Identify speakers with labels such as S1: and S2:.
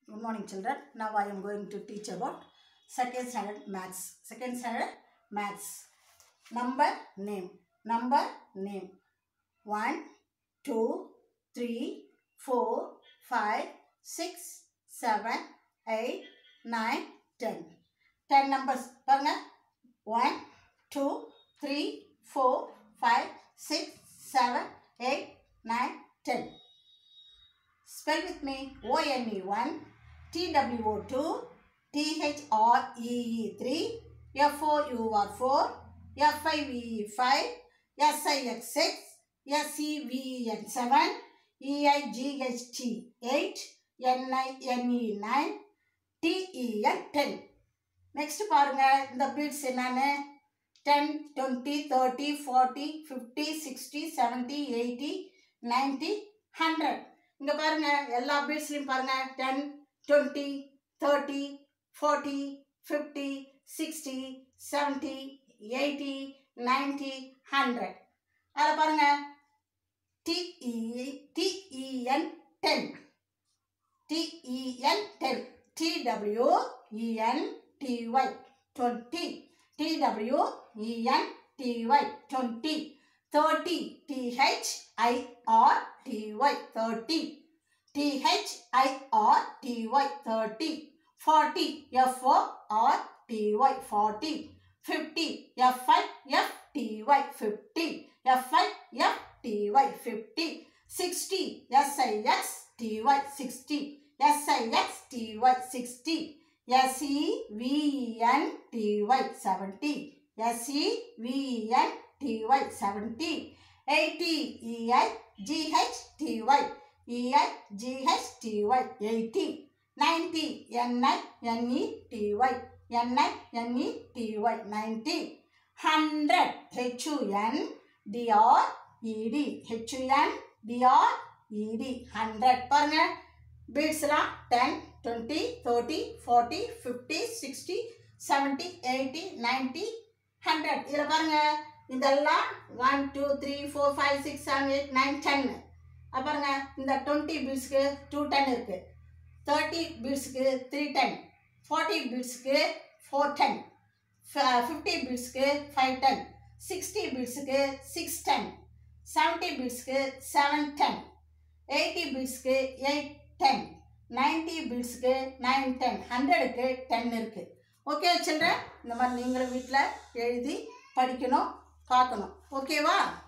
S1: Good morning, children. Now I am going to teach about second standard maths. Second standard maths. Number name. 1, 2, 3, 4, 5, 6, 7, 8, 9, 10. 10 numbers. 1, 2, 3, 4, 5, 6, 7, 8, 9, 10. Spell with me. O-N-E 1, T-W-O 2, T-H-R-E-E 3, F-O-U-R 4, F-I-V-E 5, S-I-X 6, S-E-V-E-N 7, E-I-G-H-T 8, N-I-N-E 9, T-E-N 10. Next பாருங்க இந்த beads என்னன்னு 10, 20, 30, 40, 50, 60, 70, 80, 90, 100. இங்க பாருங்க எல்லா beadsலயும் பாருங்க 10, 20, 30, 40, 50, 60, 70, 80, 90, 100. அத பாருங்க T-E-N 10, T-E-N 10, T-W-E-N-T-Y 20, T-W-E-N-T-Y 20, 30, T-H-I-R-T-Y 30, T-H-I-R-T-Y 30, 40, F-O-R-T-Y 40, 50, F-I-F-T-Y 50, F-I-F-T-Y 50, 60, S-I-X-T-Y 60, S-I-X-T-Y 60, S-E-V-E-N-T-Y 70, S-E-V-E-N-T-Y 70, 80, E-I-G-H-T-Y, E-I-G-H-T-Y 80, 90, N-I-N-E-T-Y, N-I-N-E-T-Y 90, 100, H-U-N-D-R-E-D, H-U-N-D-R-E-D 100. பாருங்க beads எல்லாம் 10, 20, 30, 40, 50, 60, 70, 80, 90, 100. இதுல பாருங்க இதெல்லாம் 1, 2, 3, 4, 5, 6, 7, 8, 9, 10. பாருங்க இந்த 20 beadsக்கு 210 இருக்கு, 30 beadsக்கு 310, 40 beadsக்கு 410, 50 beadsக்கு 510, 60 beadsக்கு 610, 70 beadsக்கு 710, 80 beadsக்கு 810, 90 beadsக்கு 910, 100க்கு 10 இருக்கு. ஓகே சில்ட்ரன், இந்த மாதிரி நீங்களும் வீட்டில் எழுதி படிக்கணும், பார்க்கணும். ஓகேவா?